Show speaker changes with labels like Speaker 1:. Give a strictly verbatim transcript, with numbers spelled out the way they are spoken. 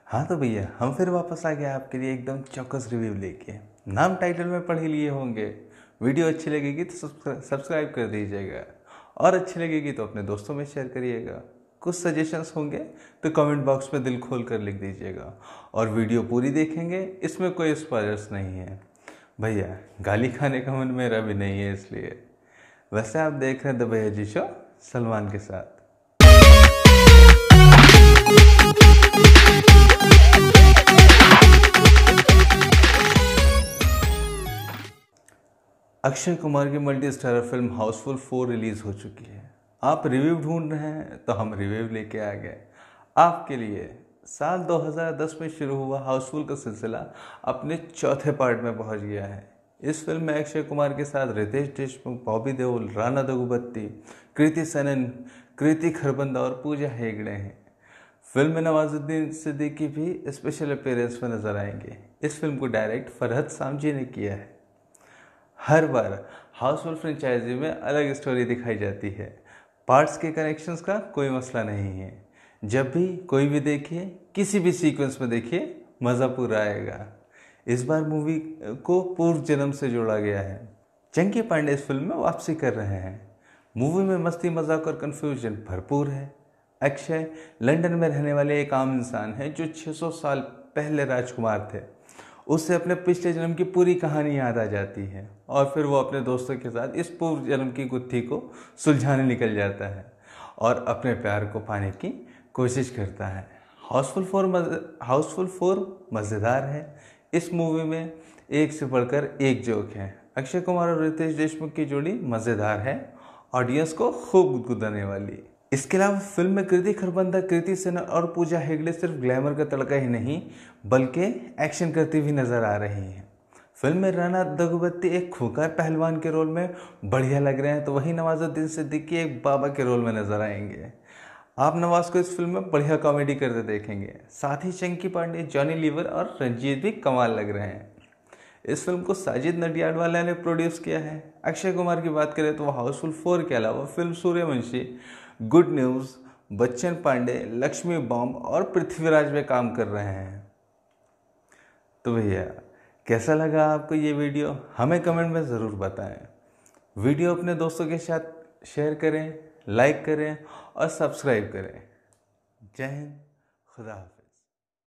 Speaker 1: हाँ तो भैया हम फिर वापस आ गए आपके लिए एकदम चौकस रिव्यू लेके। नाम टाइटल में पढ़ ही लिए होंगे। वीडियो अच्छी लगेगी तो सब्सक्राइब कर दीजिएगा और अच्छी लगेगी तो अपने दोस्तों में शेयर करिएगा। कुछ सजेशंस होंगे तो कमेंट बॉक्स में दिल खोल कर लिख दीजिएगा और वीडियो पूरी देखेंगे, इसमें कोई स्पॉयलर्स नहीं है भैया। गाली खाने का मन मेरा भी नहीं है इसलिए। वैसे आप देख रहे हैं द भैया जी शो सलमान के साथ। अक्षय कुमार की multi starrer film Housefull four release हो चुकी है। आप रिव्यू ढूंढ रहे हैं तो हम रिव्यू लेके आ गए आपके लिए। साल दो हज़ार दस में शुरू हुआ हाउसफुल का सिलसिला अपने चौथे पार्ट में पहुंच गया है। इस फिल्म में अक्षय कुमार के साथ रितेश देशमुख, बॉबी देओल, राणा दग्गुबाती, कृति सेनन, कृति खरबंदा और पूजा हेगड़े हैं। फिल्म में नवाजुद्दीन सिद्दीकी भी स्पेशल अपीयरेंस में नजर आएंगे। इस फिल्म को डायरेक्ट फरहद सामजी ने किया है। हर बार हाउसफुल फ्रेंचाइजी में अलग स्टोरी दिखाई जाती है। पार्ट्स के कनेक्शंस का कोई मसला नहीं है। जब भी कोई भी देखिए, किसी भी सीक्वेंस में देखिए, मज़ा पूरा आएगा। इस बार मूवी को पूर्व जन्म से जोड़ा गया है। चंकी पांडे इस फिल्म में वापसी कर रहे हैं। मूवी में मस्ती, मजाक और कन्फ्यूजन भरपूर है। अक्षय लंदन में रहने वाले एक आम इंसान है जो छह सौ साल पहले राजकुमार थे। उससे अपने पिछले जन्म की पूरी कहानी याद आ जाती है और फिर वो अपने दोस्तों के साथ इस पूर्व जन्म की गुत्थी को सुलझाने निकल जाता है और अपने प्यार को पाने की कोशिश करता है। हाउसफुल फोर हाउसफुल फोर मज़ेदार है। इस मूवी में एक से बढ़कर एक जोक है। अक्षय कुमार और रितेश देशमुख की जोड़ी मज़ेदार है, ऑडियंस को खूब गुदगुदाने वाली। इसके अलावा फिल्म में कृति खरबंदा, कृति सेनन और पूजा हेगड़े सिर्फ ग्लैमर का तड़का ही नहीं बल्कि एक्शन करती भी नजर आ रही हैं। फिल्म में राणा दग्गुबाती एक खूंखार पहलवान के रोल में बढ़िया लग रहे हैं, तो वहीं नवाजुद्दीन सिद्दीकी एक बाबा के रोल में नजर आएंगे। आप नवाज को इस फिल्म में बढ़िया कॉमेडी करते देखेंगे। साथ ही चंकी पांडे, जॉनी लीवर और रंजीत भी कमाल लग रहे हैं। इस फिल्म को साजिद नडियाडवाला ने प्रोड्यूस किया है। अक्षय कुमार की बात करें तो वह हाउसफुल फोर के अलावा film Sooryavanshi, good news, Bachchan Pandey, Laxmi bomb और पृथ्वीराज में काम कर रहे हैं। तो भैया कैसा लगा आपको ये वीडियो, हमें कमेंट में ज़रूर बताएं। वीडियो अपने दोस्तों के साथ शेयर करें, लाइक करें और सब्सक्राइब करें। जय हिंद, खुदा हाफिज़।